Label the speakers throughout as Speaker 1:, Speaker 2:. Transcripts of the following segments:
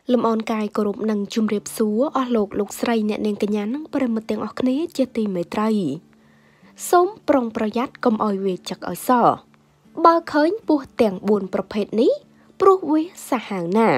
Speaker 1: លំអនកាយគោរពនឹងជំរាបសួរអស់លោកស្រីអ្នកនាងកញ្ញានឹងប្រិមត្តទាំងអស់គ្នាជាទីមេត្រីសូមប្រុងប្រយ័ត្នកុំឲ្យវាចឹកឲ្យសបើឃើញពស់ទាំង4ប្រភេទនេះព្រោះវាសាហាវណាស់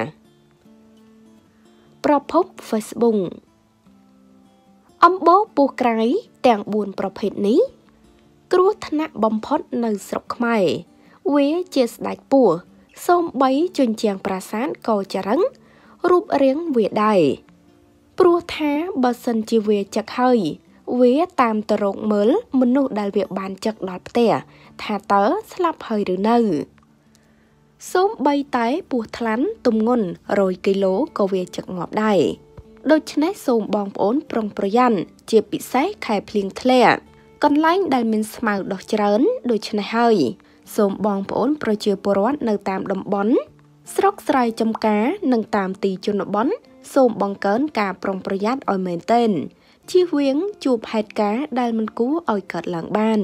Speaker 1: ប្រភព Facebook អំបោសពស់ក្រៃទាំង4ប្រភេទនេះគ្រោះថ្នាក់បំផុតនៅស្រុកខ្មែរវាជាស្ដេចពស់សូម្បីជញ្ជាំងប្រាសាទក៏ចរឹងរូបរាងវាដែរព្រោះថាបើសិនជាវាចឹកហើយវាតាមទៅរកមើលមនុស្សដែលវាបានចឹកដល់ផ្ទះថាតើស្លាប់ហើយឬនៅសូម្បីតែពស់ថ្លាន់ទម្ងន់100គីឡូក៏វាចឹកងាប់ដែរដូច្នេះសូមបងប្អូនប្រុងប្រយ័ត្នជាពិសេសខែភ្លៀងធ្លាក់កន្លែងដែលមានស្មៅដុះច្រើនដូច្នេះហើយសូមបងប្អូនប្រជាពលរដ្ឋនៅតាមតំបន់ស្រុកស្រែចម្ការនិងតាមទីជនបទសូមបង្កើនការប្រុងប្រយ័ត្នឲ្យមែនទែនជៀសវាងជួបហេតុការណ៍ដែលមិនគួរឲ្យកើតឡើងបាន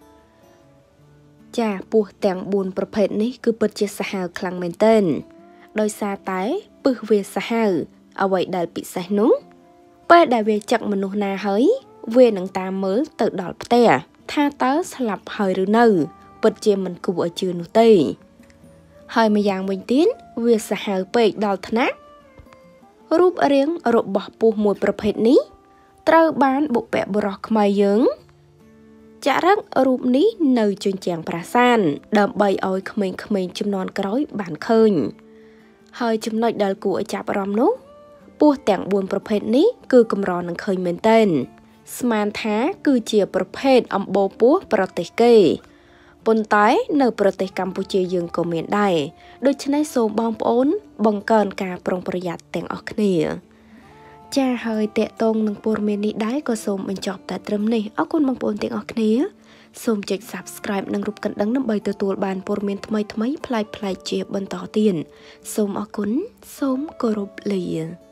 Speaker 1: ចាពស់ទាំង4ប្រភេទនេះគឺពិតជាសាហាវខ្លាំងមែនទែនដោយសារតែពឹសវាសាហាវអ្វីដែលពិសេសនោះពេលដែលវាចឹកមនុស្សណាហើយវានឹងតាមមើលទៅដល់ផ្ទះថាតើស្លាប់ហើយឬនៅពិតជាមិនគួរឲ្យជឿនោះទេហើយម្យ៉ាងវិញទៀតវាសាហាវពេកដល់ថ្នាក់រូបរាងរបស់ពស់មួយប្រភេទនេះត្រូវបានបុព្វបុរសខ្មែរយើងចារឹករូបនេះនៅជញ្ជាំងប្រាសាទដើម្បីឲ្យក្មេងៗជំនាន់ក្រោយបានឃើញហើយចំណុចដែលគួរឲ្យចាប់អារម្មណ៍នោះពស់ទាំង4ប្រភេទនេះគឺកម្រនឹងឃើញមែនទែនស្មានថាគឺជាប្រភេទអំបោសពស់ប្រទេសគេប៉ុន្តែនៅប្រទេសកម្ពុជាយើងក៏មានដែរដូច្នេះសូមបងប្អូនបង្កើនការប្រុងប្រយ័ត្នទាំងអស់គ្នាចាហើយតេតងនឹងព័ត៌មាននេះដែរក៏សូមបញ្ចប់តែត្រឹមនេះអរគុណបងប្អូនទាំងអស់គ្នាសូមចុច Subscribe និងរូបកណ្ដឹងដើម្បីទទួលបានព័ត៌មានថ្មីៗប្លែកៗជាបន្តទៀតសូមអរគុណសូមគោរពលា